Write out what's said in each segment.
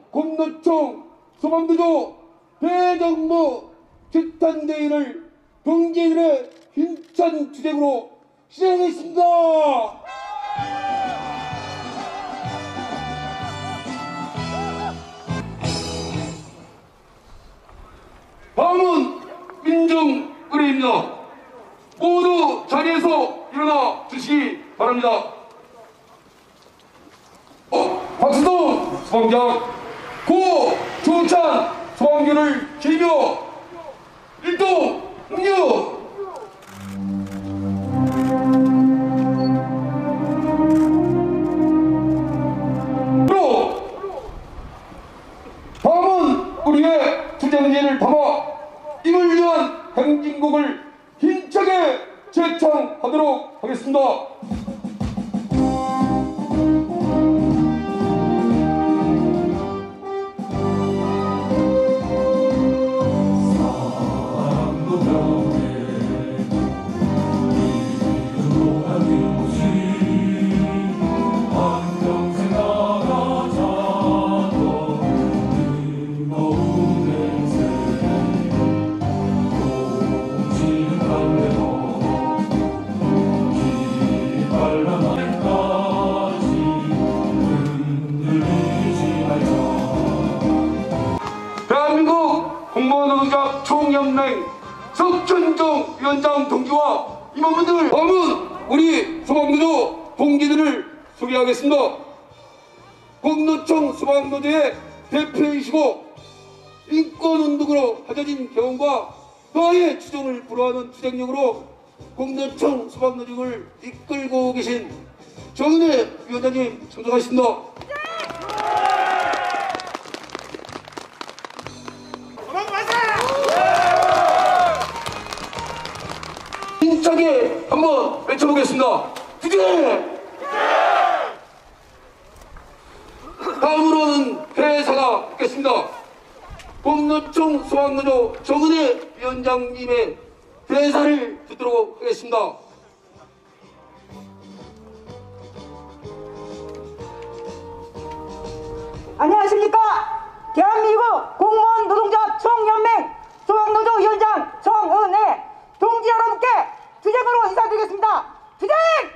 공노총 소방노조 대정부 규탄대회를 경제인의 힘찬 주쟁으로 시작하겠습니다. 다음은 민중의례입니다. 모두 자리에서 일어나 주시기 바랍니다. 박수동 소방장 고조찬 소방교를 기리며 일동 응유. 다음은 우리의 투쟁의제를 담아 이를 위한 행진곡을 힘차게 제창하도록 하겠습니다. 대한민국 공무원노동자 총연맹 석준정 위원장 동지와 임원분들, 다음은 우리 소방노조 동기들을 소개하겠습니다. 공노총 소방노조의 대표이시고 인권운동으로 가져진 경험과 너의 추종을 불허하는 투쟁력으로 공노총 소방노조를 이끌고 계신 정은혜 위원장님 참석하십니다. 힘차게 한번 외쳐보겠습니다. 투쟁! 다음으로는 회사가 있겠습니다. 공노총 소방노조 정은혜 위원장님의 대사를 듣도록 하겠습니다. 안녕하십니까. 대한민국 공무원 노동자 총연맹 소방노조 위원장 정은혜 동지 여러분께 투쟁으로 인사드리겠습니다. 투쟁!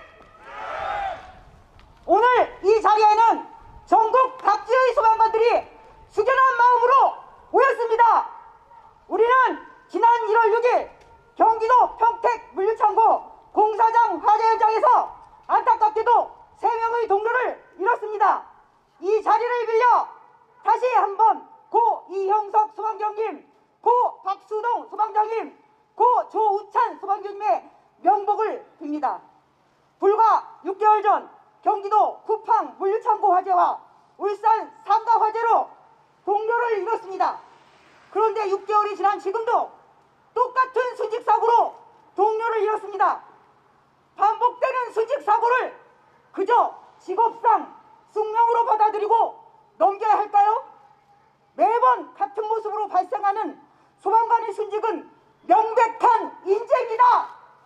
오늘 이 자리에는 전국 각지의 소방관들이 숙연한 마음으로 모였습니다. 우리는 지난 1월 6일 경기도 평택 물류창고 공사장 화재 현장에서 안타깝게도 3명의 동료를 잃었습니다. 이 자리를 빌려 다시 한번 고 이형석 소방장님, 고 박수동 소방장님, 고 조우찬 소방장님의 명복을 빕니다. 불과 6개월 전 경기도 쿠팡 물류창고 화재와 울산 상가 화재로 동료를 잃었습니다. 그런데 6개월이 지난 지금도 똑같은 순직사고로 동료를 잃었습니다. 반복되는 순직사고를 그저 직업상 숙명으로 받아들이고 넘겨야 할까요? 매번 같은 모습으로 발생하는 소방관의 순직은 명백한 인재입니다.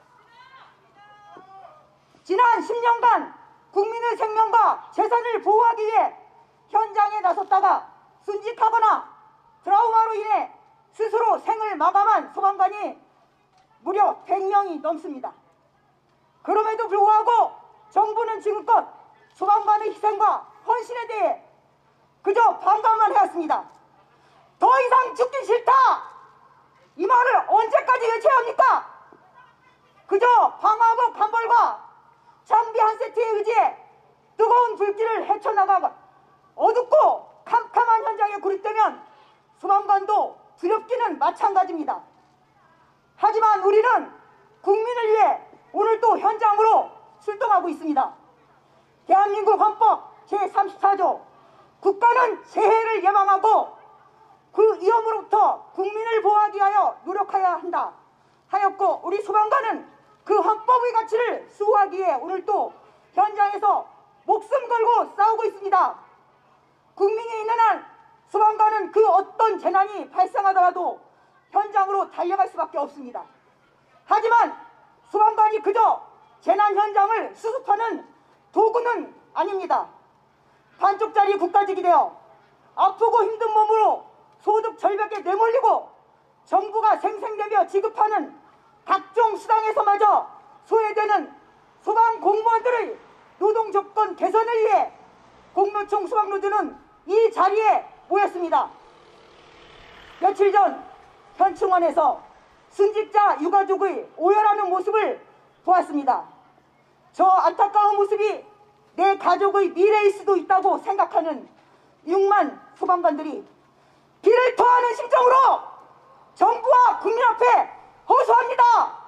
지난 10년간 국민의 생명과 재산을 보호하기 위해 현장에 나섰다가 순직하거나 트라우마로 인해 스스로 생을 마감한 소방관이 무려 100명이 넘습니다. 그럼에도 불구하고 정부는 지금껏 소방관의 희생과 헌신에 대해 그저 반감만 해왔습니다. 더 이상 죽기 싫다! 이 말을 언제까지 외쳐야 합니까? 그저 방화복 한 벌과 장비 한 세트에 의지해 뜨거운 불길을 헤쳐나가 어둡고 캄캄한 현장에 고립되면 소방관도 두렵기는 마찬가지입니다. 하지만 우리는 국민을 위해 오늘 또 현장으로 출동하고 있습니다. 대한민국 헌법 제34조 국가는 재해를 예방하고 그 위험으로부터 국민을 보호하기 위하여 노력해야 한다 하였고, 우리 소방관은 그 헌법의 가치를 수호하기 위해 오늘 또 현장에서 목숨 걸고 싸우고 있습니다. 국민이 있는 한 소방관은 그 어떤 재난이 발생하더라도 현장으로 달려갈 수밖에 없습니다. 하지만 소방관이 그저 재난 현장을 수습하는 도구는 아닙니다. 반쪽짜리 국가직이 되어 아프고 힘든 몸으로 소득 절벽에 내몰리고 정부가 생생내며 지급하는 각종 수당에서마저 소외되는 소방 공무원들의 노동 조건 개선을 위해 공노총 소방노조는 이 자리에 모였습니다. 며칠 전 현충원에서 순직자 유가족의 오열하는 모습을 보았습니다. 저 안타까운 모습이 내 가족의 미래일 수도 있다고 생각하는 6만 소방관들이 피를 토하는 심정으로 정부와 국민 앞에 호소합니다.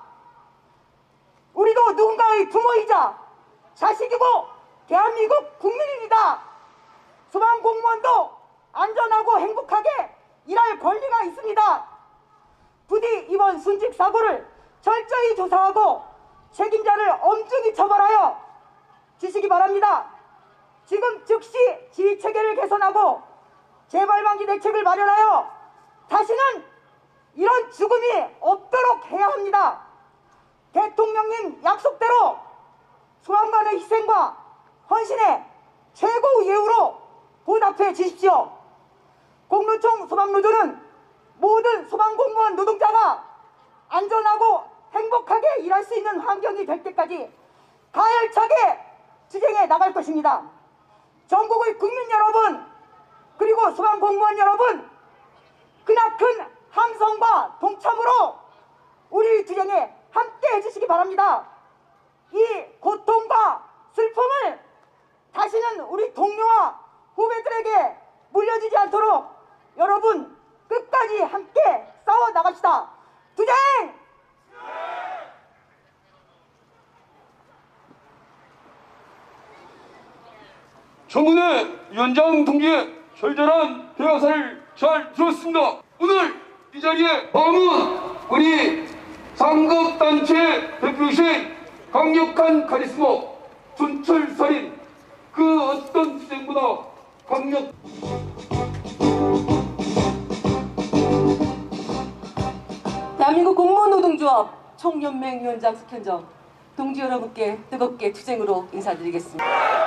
우리도 누군가의 부모이자 자식이고 대한민국 국민입니다. 소방공무원도 안전하고 행복하게 일할 권리가 있습니다. 부디 이번 순직 사고를 철저히 조사하고 책임자를 엄중히 처벌하여 주시기 바랍니다. 지금 즉시 지휘체계를 개선하고 재발방지 대책을 마련하여 다시는 이런 죽음이 없도록 해야 합니다. 대통령님 약속대로 소방관의 희생과 헌신에 최고 예우로 보답해 주십시오. 공노총 소방노조는 모든 소방공무원 노동자가 안전하고 행복하게 일할 수 있는 환경이 될 때까지 가열차게 투쟁해 나갈 것입니다. 전국의 국민 여러분, 그리고 소방공무원 여러분, 크나큰 함성과 동참으로 우리 투쟁에 함께 해주시기 바랍니다. 이 고통과 슬픔을 다시는 우리 동료와 후배들에게 물려주지 않도록 여러분 끝까지 함께 싸워 나갑시다. 투쟁! 정군의 위원장 동지의 절절한 대화사를 잘 들었습니다. 오늘 이 자리에 방문 우리 상급단체 대표이신 강력한 카리스마 춘철살인 그 어떤 투쟁보다 강력 대한민국 공무원노동조합 총연맹 위원장 석현정 동지 여러분께 뜨겁게 투쟁으로 인사드리겠습니다.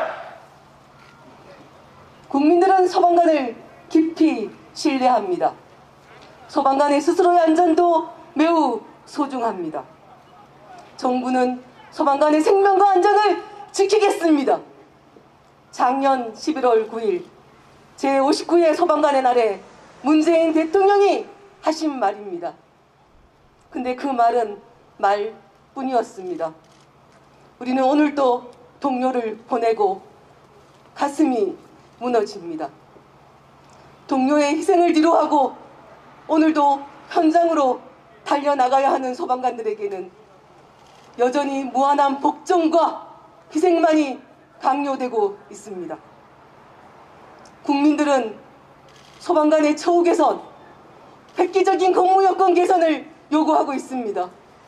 국민들은 소방관을 깊이 신뢰합니다. 소방관의 스스로의 안전도 매우 소중합니다. 정부는 소방관의 생명과 안전을 지키겠습니다. 작년 11월 9일 제59회 소방관의 날에 문재인 대통령이 하신 말입니다. 근데 그 말은 말뿐이었습니다. 우리는 오늘도 동료를 보내고 가슴이 무너집니다. 동료의 희생을 뒤로하고 오늘도 현장으로 달려나가야 하는 소방관들에게는 여전히 무한한 복종과 희생만이 강요되고 있습니다. 국민들은 소방관의 처우 개선, 획기적인 근무 여건 개선을 요구하고 있습니다.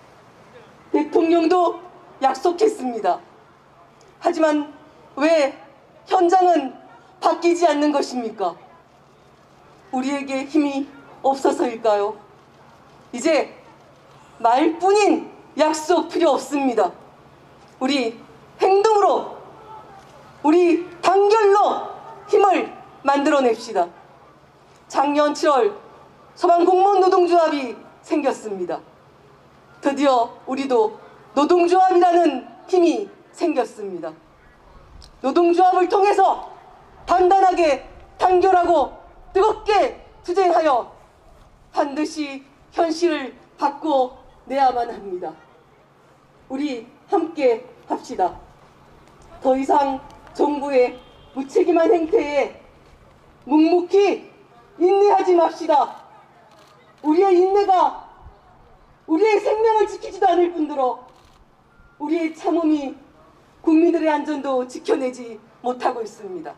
대통령도 약속했습니다. 하지만 왜 현장은 바뀌지 않는 것입니까? 우리에게 힘이 없어서일까요? 이제 말뿐인 약속 필요 없습니다. 우리 행동으로, 우리 단결로 힘을 만들어냅시다. 작년 7월 소방공무원 노동조합이 생겼습니다. 드디어 우리도 노동조합이라는 힘이 생겼습니다. 노동조합을 통해서 단단하게 단결하고 뜨겁게 투쟁하여 반드시 현실을 바꿔내야만 합니다. 우리 함께 합시다. 더 이상 정부의 무책임한 행태에 묵묵히 인내하지 맙시다. 우리의 인내가 우리의 생명을 지키지도 않을 뿐더러 우리의 참음이 국민들의 안전도 지켜내지 못하고 있습니다.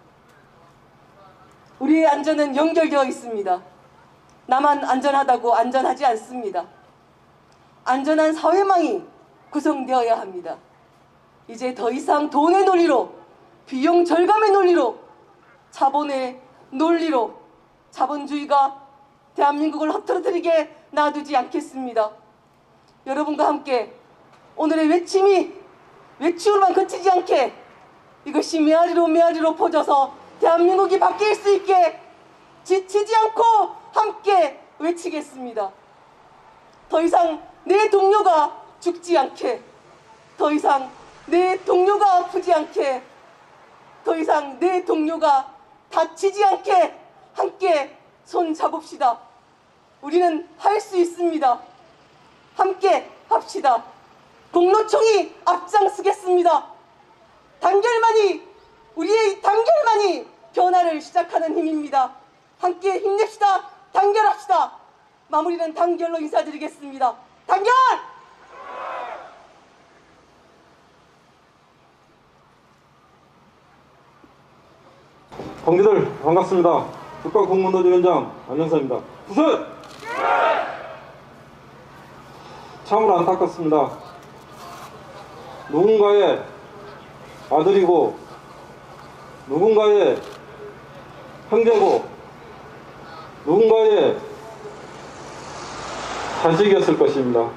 우리의 안전은 연결되어 있습니다. 나만 안전하다고 안전하지 않습니다. 안전한 사회망이 구성되어야 합니다. 이제 더 이상 돈의 논리로, 비용 절감의 논리로, 자본의 논리로 자본주의가 대한민국을 흐트러뜨리게 놔두지 않겠습니다. 여러분과 함께 오늘의 외침이 외치로만 그치지 않게 이것이 메아리로 메아리로 퍼져서 대한민국이 바뀔 수 있게 지치지 않고 함께 외치겠습니다. 더 이상 내 동료가 죽지 않게, 더 이상 내 동료가 아프지 않게, 더 이상 내 동료가 다치지 않게 함께 손 잡읍시다. 우리는 할 수 있습니다. 함께 합시다. 공로총이 앞장서겠습니다. 단결만이, 우리의 이 단결만이 변화를 시작하는 힘입니다. 함께 힘냅시다. 단결합시다. 마무리는 단결로 인사드리겠습니다. 단결! 동기들 반갑습니다. 국가공무원노조위원장 안영사입니다. 부설! 참으로 안타깝습니다. 누군가의 아들이고 누군가의 형제고 누군가의 자식이었을 것입니다.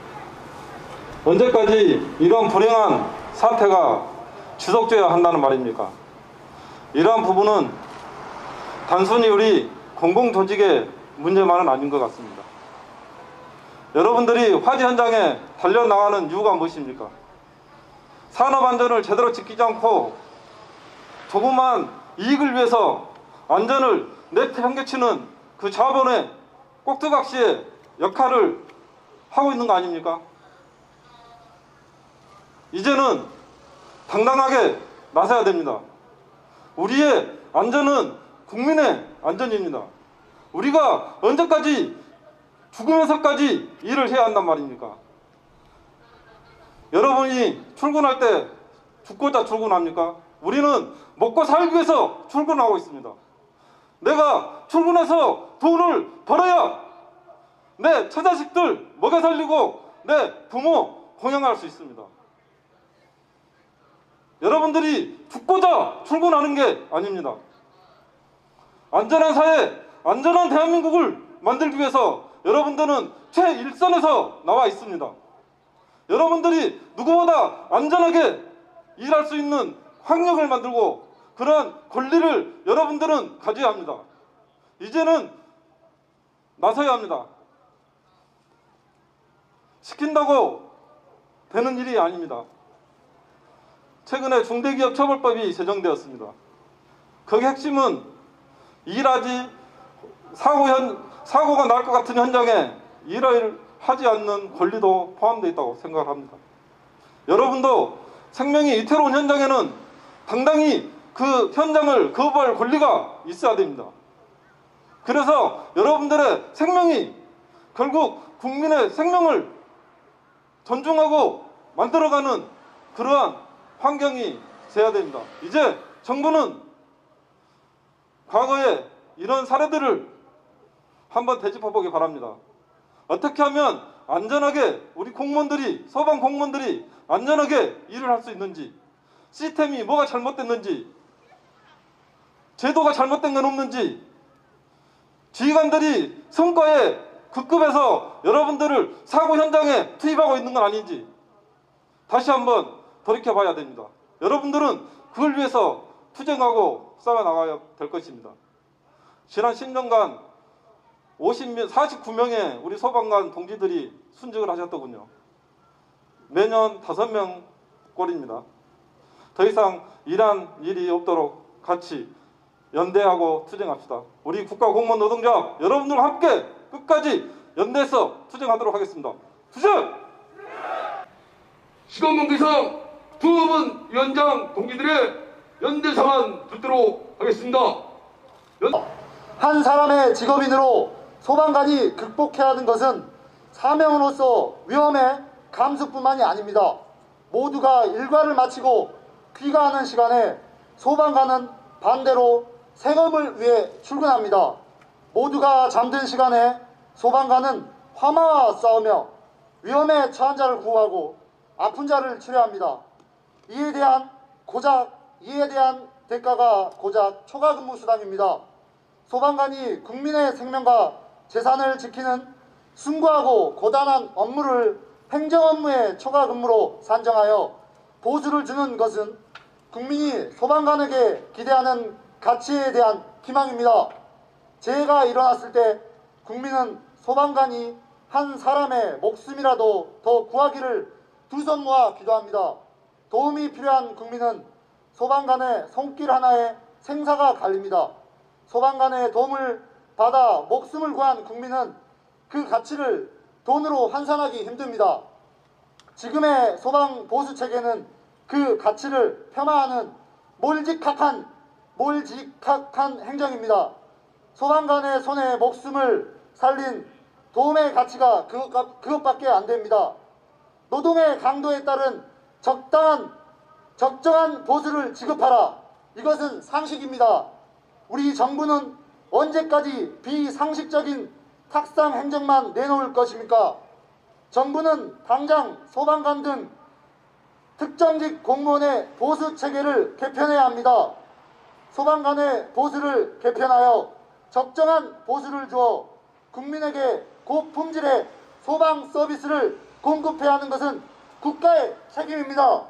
언제까지 이런 불행한 사태가 지속되어야 한다는 말입니까? 이러한 부분은 단순히 우리 공공조직의 문제만은 아닌 것 같습니다. 여러분들이 화재 현장에 달려나가는 이유가 무엇입니까? 산업안전을 제대로 지키지 않고 조그만 이익을 위해서 안전을 내팽개치는 그 자본의 꼭두각시의 역할을 하고 있는 거 아닙니까? 이제는 당당하게 나서야 됩니다. 우리의 안전은 국민의 안전입니다. 우리가 언제까지 죽으면서까지 일을 해야 한단 말입니까? 여러분이 출근할 때 죽고자 출근합니까? 우리는 먹고 살기 위해서 출근하고 있습니다. 내가 출근해서 돈을 벌어야 내 처자식들 먹여 살리고 내 부모 공양할 수 있습니다. 여러분들이 죽고자 출근하는 게 아닙니다. 안전한 사회, 안전한 대한민국을 만들기 위해서 여러분들은 최일선에서 나와 있습니다. 여러분들이 누구보다 안전하게 일할 수 있는 환경을 만들고 그러한 권리를 여러분들은 가져야 합니다. 이제는 나서야 합니다. 시킨다고 되는 일이 아닙니다. 최근에 중대기업처벌법이 제정되었습니다. 거기 핵심은 일하지 사고가 날 것 같은 현장에 일을 하지 않는 권리도 포함되어 있다고 생각합니다. 여러분도 생명이 위태로운 현장에는 당당히 그 현장을 거부할 권리가 있어야 됩니다. 그래서 여러분들의 생명이 결국 국민의 생명을 존중하고 만들어가는 그러한 환경이 돼야 됩니다. 이제 정부는 과거에 이런 사례들을 한번 되짚어보기 바랍니다. 어떻게 하면 안전하게 우리 공무원들이, 소방 공무원들이 안전하게 일을 할 수 있는지, 시스템이 뭐가 잘못됐는지, 제도가 잘못된 건 없는지, 지휘관들이 성과에 급급해서 여러분들을 사고 현장에 투입하고 있는 건 아닌지 다시 한번 돌이켜봐야 됩니다. 여러분들은 그걸 위해서 투쟁하고 싸워나가야 될 것입니다. 지난 10년간 49명의 우리 소방관 동지들이 순직을 하셨더군요. 매년 5명 꼴입니다. 더 이상 이런 일이 없도록 같이 연대하고 투쟁합시다. 우리 국가공무원 노동조합 여러분들과 함께 끝까지 연대해서 투쟁하도록 하겠습니다. 투쟁! 시간 관계상 두 분 위원장 동기들의 연대 상안 듣도록 하겠습니다. 한 사람의 직업인으로 소방관이 극복해야 하는 것은 사명으로서 위험의 감수뿐만이 아닙니다. 모두가 일과를 마치고 귀가하는 시간에 소방관은 반대로 생업을 위해 출근합니다. 모두가 잠든 시간에 소방관은 화마와 싸우며 위험에 처한 자를 구하고 아픈 자를 치료합니다. 이에 대한 대가가 고작 초과근무 수당입니다. 소방관이 국민의 생명과 재산을 지키는 숭고하고 고단한 업무를 행정업무의 초과근무로 산정하여 보수를 주는 것은 국민이 소방관에게 기대하는 가치에 대한 희망입니다. 재해가 일어났을 때 국민은 소방관이 한 사람의 목숨이라도 더 구하기를 두 손 모아 기도합니다. 도움이 필요한 국민은 소방관의 손길 하나에 생사가 갈립니다. 소방관의 도움을 받아 목숨을 구한 국민은 그 가치를 돈으로 환산하기 힘듭니다. 지금의 소방 보수 체계는 그 가치를 폄하하는 몰직학한 행정입니다. 소방관의 손에 목숨을 살린 도움의 가치가 그것밖에 안 됩니다. 노동의 강도에 따른 적정한 보수를 지급하라. 이것은 상식입니다. 우리 정부는 언제까지 비상식적인 탁상 행정만 내놓을 것입니까? 정부는 당장 소방관 등 특정직 공무원의 보수 체계를 개편해야 합니다. 소방관의 보수를 개편하여 적정한 보수를 주어 국민에게 고품질의 소방 서비스를 공급해야 하는 것은 국가의 책임입니다.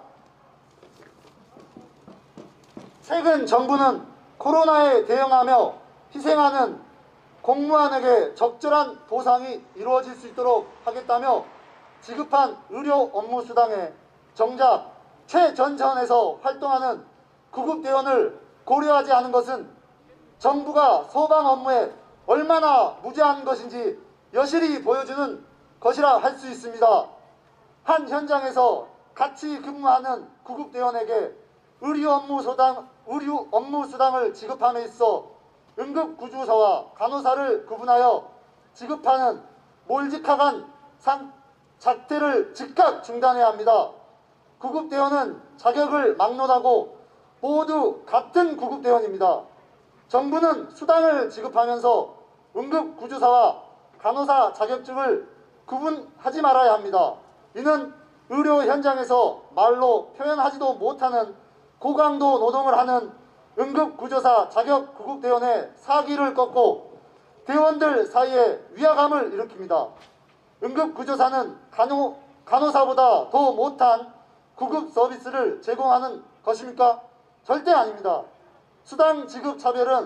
최근 정부는 코로나에 대응하며 희생하는 공무원에게 적절한 보상이 이루어질 수 있도록 하겠다며 지급한 의료 업무 수당에 정작 최전선에서 활동하는 구급대원을 고려하지 않은 것은 정부가 소방 업무에 얼마나 무지한 것인지 여실히 보여주는 것이라 할 수 있습니다. 한 현장에서 같이 근무하는 구급대원에게 의료 업무 수당을 지급함에 있어 응급구조사와 간호사를 구분하여 지급하는 몰직한 작태를 즉각 중단해야 합니다. 구급대원은 자격을 막론하고 모두 같은 구급대원입니다. 정부는 수당을 지급하면서 응급구조사와 간호사 자격증을 구분하지 말아야 합니다. 이는 의료 현장에서 말로 표현하지도 못하는 고강도 노동을 하는 응급구조사 자격 구급대원의 사기를 꺾고 대원들 사이에 위화감을 일으킵니다. 응급구조사는 간호사보다 더 못한 구급 서비스를 제공하는 것입니까? 절대 아닙니다. 수당 지급 차별은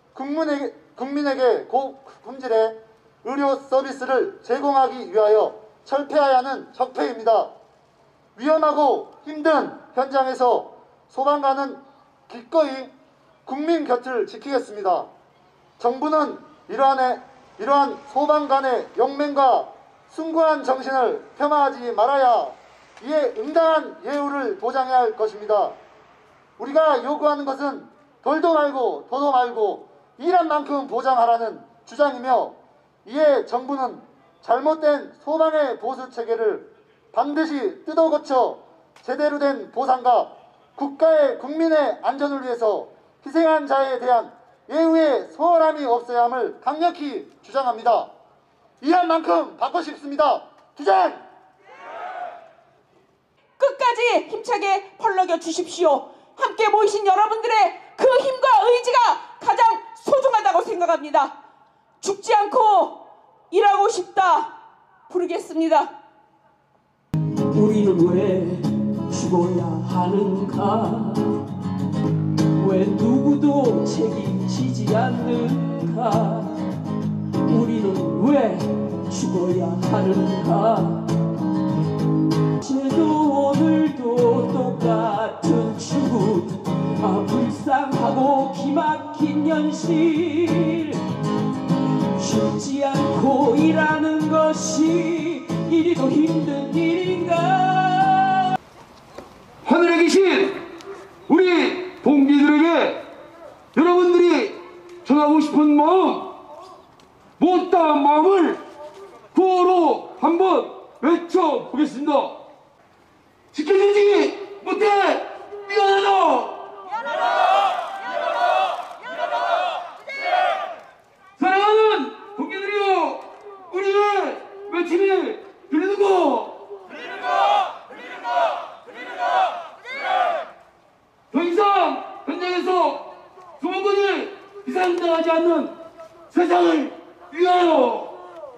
국민에게 고품질의 의료 서비스를 제공하기 위하여 철폐해야 하는 적폐입니다. 위험하고 힘든 현장에서 소방관은 기꺼이 국민 곁을 지키겠습니다. 정부는 이러한 소방관의 용맹과 숭고한 정신을 폄하하지 말아야 이에 응당한 예우를 보장해야 할 것입니다. 우리가 요구하는 것은 덜도 말고 더도 말고 일한 만큼 보장하라는 주장이며 이에 정부는 잘못된 소방의 보수 체계를 반드시 뜯어고쳐 제대로 된 보상과 국민의 안전을 위해서 희생한 자에 대한 예우의 소홀함이 없어야 함을 강력히 주장합니다. 일한 만큼 받고 싶습니다. 투쟁! 끝까지 힘차게 펄럭여 주십시오. 함께 모이신 여러분들의 그 힘과 의지가 가장 소중하다고 생각합니다. 죽지 않고 일하고 싶다 부르겠습니다. 우리는 왜 죽어야 하는가? 왜 누구도 책임지지 않는가? 우리는 왜 죽어야 하는가? 어제도 오늘도 똑같은 죽음, 불쌍하고 기막힌 현실. 죽지 않고 일하는 것이 이리도 힘든 일인가? 하늘에 계신 우리 동기들에게 여러분들이 전하고 싶은 마음, 못다한 마음을 구호로 한번 외쳐보겠습니다. 지켜주지 못해 미안하다. 사랑하는 동기들이여, 우리의 외침이 들리는가? 더 이상 현장에서 소방관이 희생당하지 않는 세상을 위하여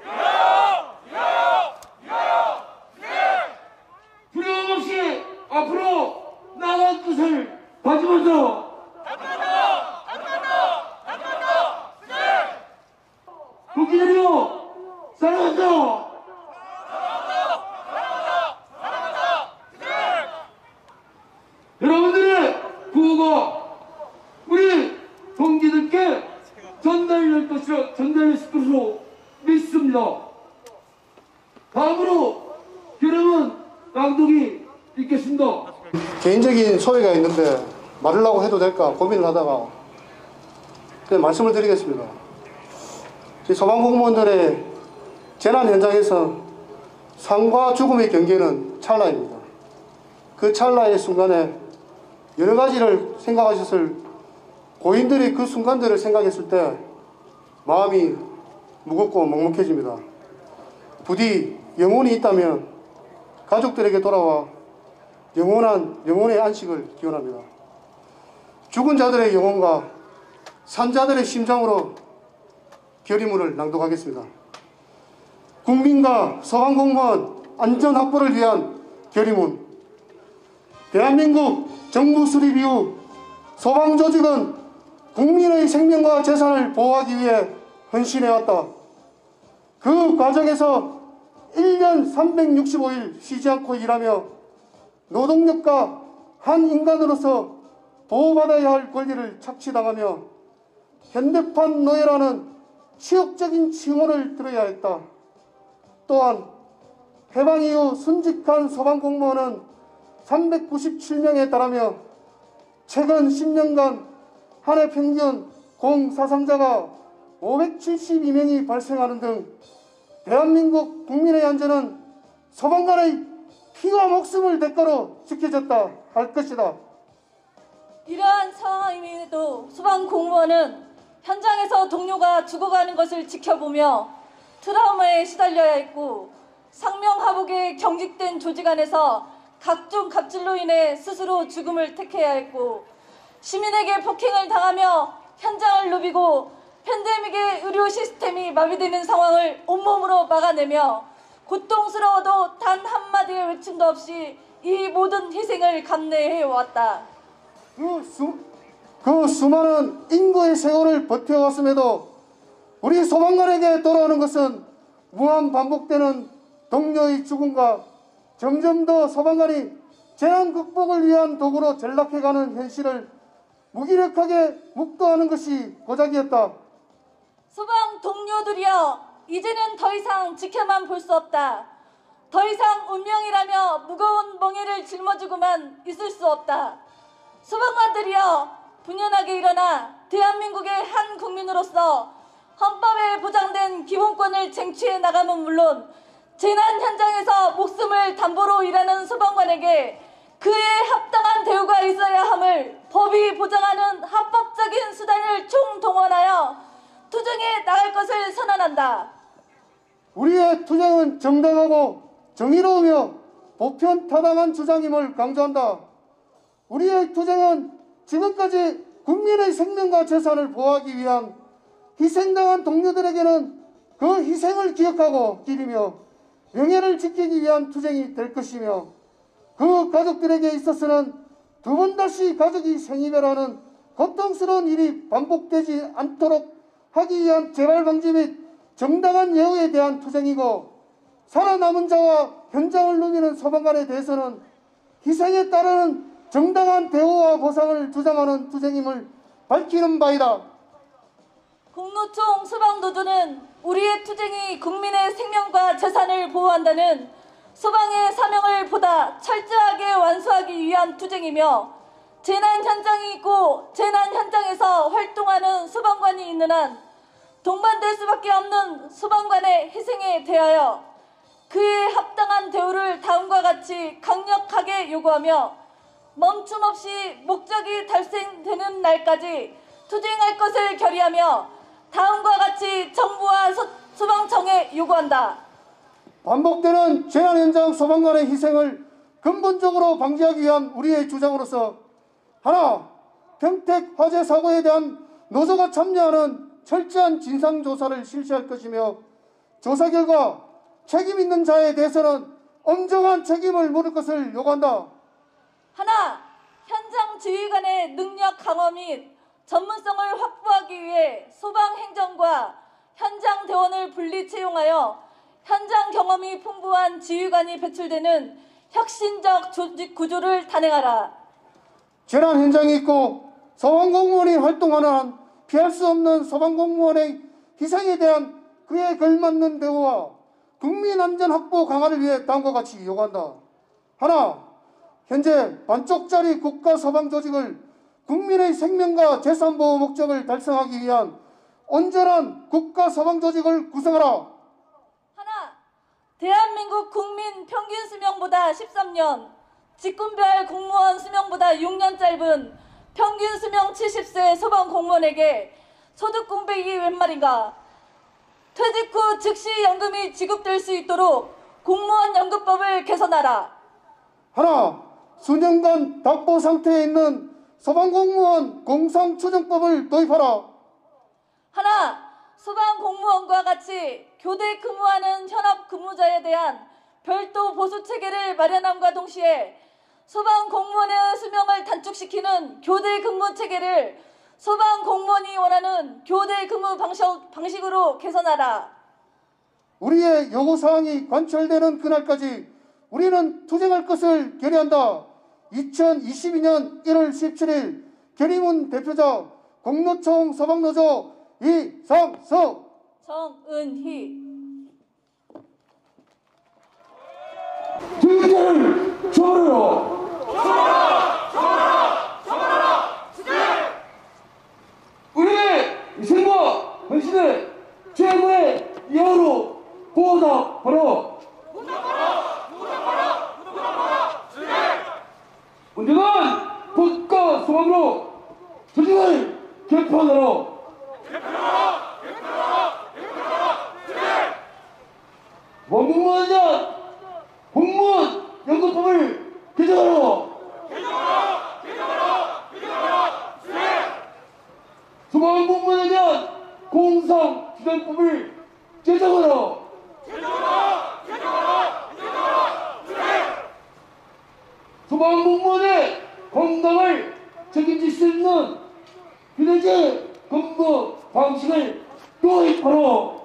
두려움 없이 앞으로 나아갈 것을 다짐한다. 국기들이여 사랑한다. 여러분들의 구호가 우리 동기들께 전달될 것으로 믿습니다. 다음으로 여러분 낭독이 있겠습니다. 개인적인 소회가 있는데 말하려고 해도 될까 고민을 하다가 그냥 말씀을 드리겠습니다. 저희 소방공무원들의 재난 현장에서 삶과 죽음의 경계는 찰나입니다. 그 찰나의 순간에 여러 가지를 생각하셨을 고인들이 그 순간들을 생각했을 때 마음이 무겁고 먹먹해집니다. 부디 영혼이 있다면 가족들에게 돌아와 영혼의 안식을 기원합니다. 죽은 자들의 영혼과 산자들의 심장으로 결의문을 낭독하겠습니다. 국민과 소방공무원 안전 확보를 위한 결의문. 대한민국 정부 수립 이후 소방조직은 국민의 생명과 재산을 보호하기 위해 헌신해왔다. 그 과정에서 1년 365일 쉬지 않고 일하며 노동력과 한 인간으로서 보호받아야 할 권리를 착취당하며 현대판 노예라는 치욕적인 칭호를 들어야 했다. 또한 해방 이후 순직한 소방공무원은 397명에 달하며 최근 10년간 한 해 평균 공사상자가 572명이 발생하는 등 대한민국 국민의 안전은 소방관의 피와 목숨을 대가로 지켜졌다 할 것이다. 이러한 상황임에도 소방공무원은 현장에서 동료가 죽어가는 것을 지켜보며 트라우마에 시달려야 했고 상명하복에 경직된 조직 안에서 각종 갑질로 인해 스스로 죽음을 택해야 했고 시민에게 폭행을 당하며 현장을 누비고 팬데믹의 의료 시스템이 마비되는 상황을 온몸으로 막아내며 고통스러워도 단 한마디의 외침도 없이 이 모든 희생을 감내해왔다. 그 수많은 인고의 세월을 버텨왔음에도 우리 소방관에게 돌아오는 것은 무한 반복되는 동료의 죽음과 점점 더 소방관이 재난 극복을 위한 도구로 전락해가는 현실을 무기력하게 묵도하는 것이 고작이었다. 소방 동료들이여, 이제는 더 이상 지켜만 볼 수 없다. 더 이상 운명이라며 무거운 멍에를 짊어지고만 있을 수 없다. 소방관들이여, 분연하게 일어나 대한민국의 한 국민으로서 헌법에 보장된 기본권을 쟁취해 나감은 물론 재난 현장에서 목숨을 담보로 일하는 소방관에게 그에 합당한 대우가 있어야 함을 법이 보장하는 합법적인 수단을 총동원하여 투쟁해 나갈 것을 선언한다. 우리의 투쟁은 정당하고 정의로우며 보편타당한 주장임을 강조한다. 우리의 투쟁은 지금까지 국민의 생명과 재산을 보호하기 위한 희생당한 동료들에게는 그 희생을 기억하고 기리며 명예를 지키기 위한 투쟁이 될 것이며 그 가족들에게 있어서는 두 번 다시 가족이 생이별하는 고통스러운 일이 반복되지 않도록 하기 위한 재발 방지 및 정당한 예우에 대한 투쟁이고 살아남은 자와 현장을 누비는 소방관에 대해서는 희생에 따르는 정당한 대우와 보상을 주장하는 투쟁임을 밝히는 바이다. 공노총 소방노조는 우리의 투쟁이 국민의 생명과 재산을 보호한다는 소방의 사명을 보다 철저하게 완수하기 위한 투쟁이며 재난 현장이 있고 재난 현장에서 활동하는 소방관이 있는 한 동반될 수밖에 없는 소방관의 희생에 대하여 그에 합당한 대우를 다음과 같이 강력하게 요구하며 멈춤 없이 목적이 달성되는 날까지 투쟁할 것을 결의하며 다음과 같이 정부와 소방청에 요구한다. 반복되는 재난 현장 소방관의 희생을 근본적으로 방지하기 위한 우리의 주장으로서 하나, 평택 화재 사고에 대한 노조가 참여하는 철저한 진상조사를 실시할 것이며 조사 결과 책임 있는 자에 대해서는 엄정한 책임을 물을 것을 요구한다. 하나, 현장 지휘관의 능력 강화 및 전문성을 확보하기 위해 소방행정과 현장 대원 자원을 분리 채용하여 현장 경험이 풍부한 지휘관이 배출되는 혁신적 조직 구조를 단행하라. 재난 현장에 있고 소방공무원이 활동하는 한 피할 수 없는 소방공무원의 희생에 대한 그에 걸맞는 대우와 국민안전 확보 강화를 위해 다음과 같이 요구한다. 하나, 현재 반쪽짜리 국가소방조직을 국민의 생명과 재산보호 목적을 달성하기 위한 온전한 국가소방조직을 구성하라. 하나, 대한민국 국민 평균 수명보다 13년, 직군별 공무원 수명보다 6년 짧은 평균 수명 70세 소방공무원에게 소득 공백이 웬 말인가? 퇴직 후 즉시 연금이 지급될 수 있도록 공무원 연금법을 개선하라. 하나, 수년간 답보 상태에 있는 소방공무원 공상추정법을 도입하라. 하나, 소방공무원과 같이 교대 근무하는 현업 근무자에 대한 별도 보수 체계를 마련함과 동시에 소방공무원의 수명을 단축시키는 교대 근무 체계를 소방공무원이 원하는 교대 근무 방식으로 개선하라. 우리의 요구사항이 관철되는 그날까지 우리는 투쟁할 것을 결의한다. 2022년 1월 17일 결의문 대표자 공노총 소방노조 이상석 정은희. 투쟁을 저버려라. 우리의 희생과 헌신을 최고의 예우로 보답하라. 언젠간 국가 소방으로 조직을 개편하라. 원공무원에 대한 공무원 연금법을 개정하라. 소방공무원에 대한 공상추정법을 제정하라. 소방공무원의 건강을 책임질 수 있는 비례제 근무 방식을 도입하라.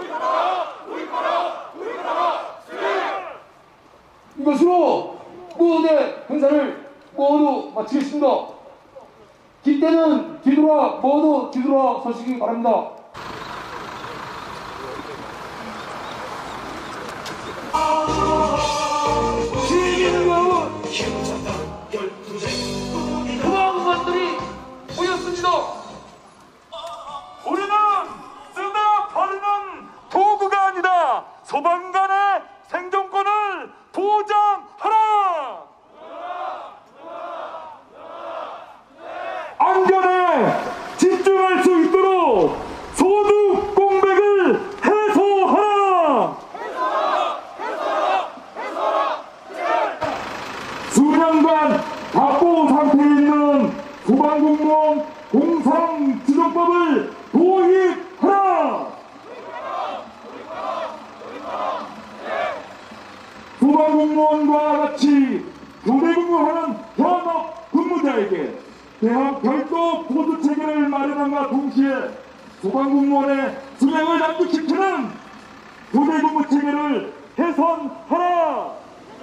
이것으로 무대 행사를 모두 마치겠습니다. 기때는 뒤돌아 모두 뒤돌아 서시기 바랍니다. 소방관들이 모였습니다. 우리는 쓰다 버리는 도구가 아니다. 소방관의 생존권을 보장하라. 안전에 집중할 수 있도록 소득 공백을 해소하라. 수년간 답보 상태에 있는 소방공무원 공상추정법을 도입하라. 소방공무원과 같이 교대 근무하는 현업 근무자에게 대학 별도 보수 체계를 마련함과 동시에 소방공무원의 수명을 단축시키는 교대 근무 체계를 개선하라.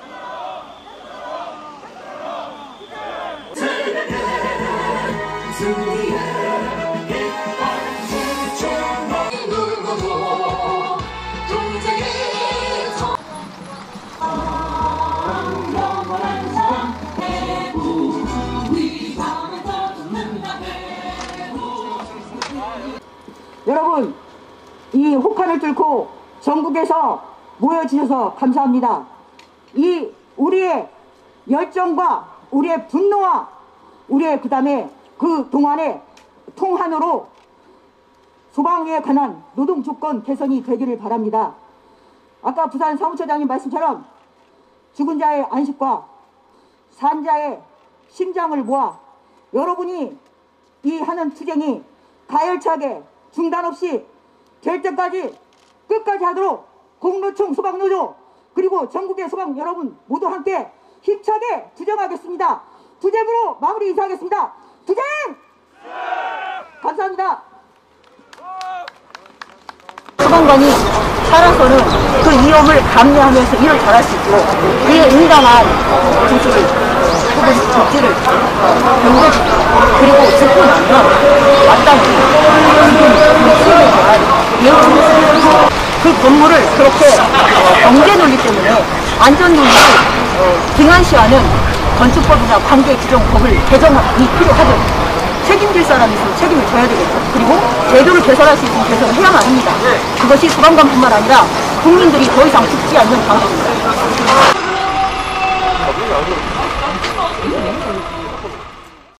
여러분, 이 혹한을 뚫고 전국에서 모여주셔서 감사합니다. 이 우리의 열정과 우리의 분노와 우리의 그다음에 그 동안의 통한으로 소방에 관한 노동 조건 개선이 되기를 바랍니다. 아까 부산 사무처장님 말씀처럼 죽은 자의 안식과 산자의 심장을 모아 여러분이 이 하는 투쟁이 가열차게 중단 없이 될 때까지 끝까지 하도록 공노총 소방노조 그리고 전국의 소방 여러분 모두 함께 힘차게 투쟁하겠습니다. 투쟁으로 마무리 인사하겠습니다. 투쟁! 감사합니다. 소방 소방관이 살아서는 그 위험을 감내하면서 일을 잘할 수 있고 그에 응당한 조치를 혹은 조치를 경고짓고 그리고 듣고 나면 마땅히 지금 예우를 했습니다. 그 건물을 그렇게 경제 논리 때문에 안전 논리를 등한시하는 건축법이나 관계 규정법을 개정이 필요하죠. 책임질 사람이 있으면 책임을 져야 되겠죠. 그리고 제도를 개선할 수 있으면 개선을 해야만 합니다. 그것이 소방관뿐만 아니라 국민들이 더 이상 죽지 않는 방법입니다.